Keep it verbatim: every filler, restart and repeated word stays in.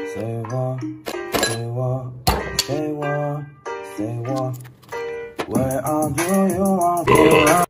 say what, say what, say what, say what. Where are you? You want to run?